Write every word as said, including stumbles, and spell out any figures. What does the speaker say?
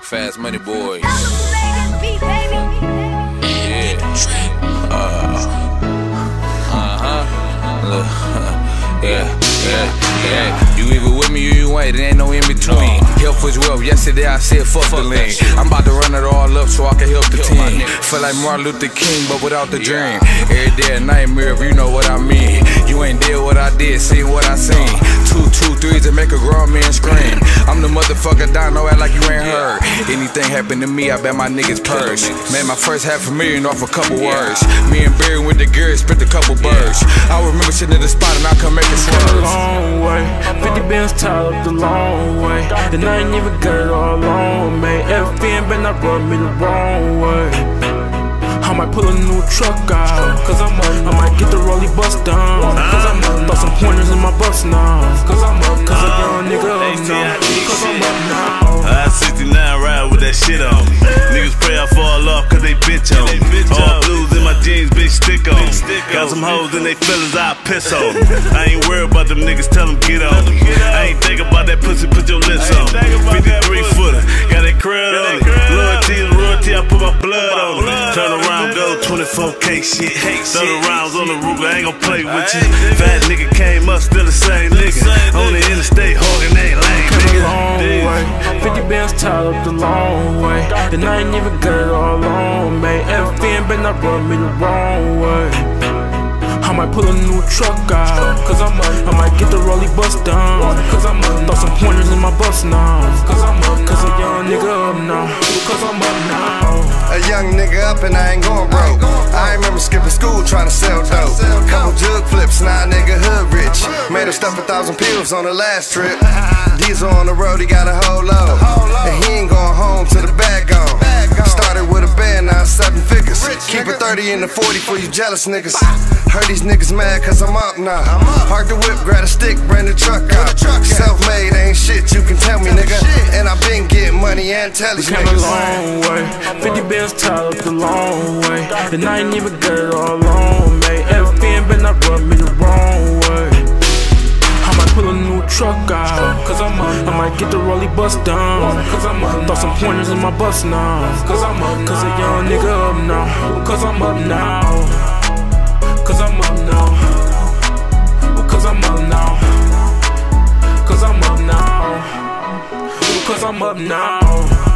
Fast Money Boys. Yeah. Uh. Uh-huh. Yeah. Yeah, yeah. You either with me or you ain't, there ain't no in between. Health is wealth, yesterday I said fuck the lean. I'm about to run it all up so I can help the team. Feel like Martin Luther King, but without the dream. Every day a nightmare if you know what I mean. You ain't did what I did, seen what I seen. Two, two, threes to make a grown man scream. I'm the motherfucker down, no act like you ain't heard. Anything happen to me, I bet my niggas purse. Made my first half a million off a couple words. Me and Barry went to Gary, spent a couple birds. I remember sitting at the spot and I come make a swerve. Long way, fifty bands tied up the long way, and I ain't even got it all on me. F N better not run me the wrong way. I might pull a new truck out, cause I'm up. I might get the rollie bust down, cause I'm up. Throw some pointers in my bus now, cause I'm up. Cause a young nigga up now, cause I'm up now. I sixty-nine ride with that shit on me. Niggas pray I fall off cause they bitch on me. All blues in my jeans, bitch stick on me. Got some hoes in they feelings, I piss on them. I ain't worried about them niggas, tell them get on me. I ain't think about that pussy, put your lips on me. fifty-three footer, got that crud on it. Loyalty is royalty, I put my blood on it. Turn around, go twenty-four K shit. Throw the rounds on the roof, I ain't gon' play with you. Fat nigga came up, still the same nigga. On the interstate, hogging ain't lame, nigga. fifty bands tied up the long way, and I ain't even got it all on me. F N better not run me the wrong way. I might pull a new truck out, cause I'm up. I might get the rollie bust down, cause I'm up. Throw some pointers in my bus now, cause I'm up. Cause a young nigga up now, cause I'm up now. A young nigga up and I ain't going broke. I remember skipping school trying to sell dope. Couple jug flips, now a nigga hood rich. Made him stuff a thousand pills on the last trip. Diesel on the road, he got a whole load, and he ain't going home till the bag gone. Started with a band, now seven figures. Keep a thirty in the forty for you jealous niggas. Heard these niggas mad cause I'm up now. Park the whip, grab a stick, bring the truck out. Self-made ain't shit, you can tell me, nigga. And I been getting money and tell these Came niggas. a long way, fifty bands tied up the long way, and I ain't even got it all on me. F N better not run me the wrong way. I might pull a new truck out, cause I'm up. I might get the rollie bust down, cause I'm up. Throw some pointers in my bus now, cause I'm up. Cause a young nigga up now, cause I'm up now. Cause I'm up now. Cause I'm up now. Cause I'm up now. Cause I'm up now.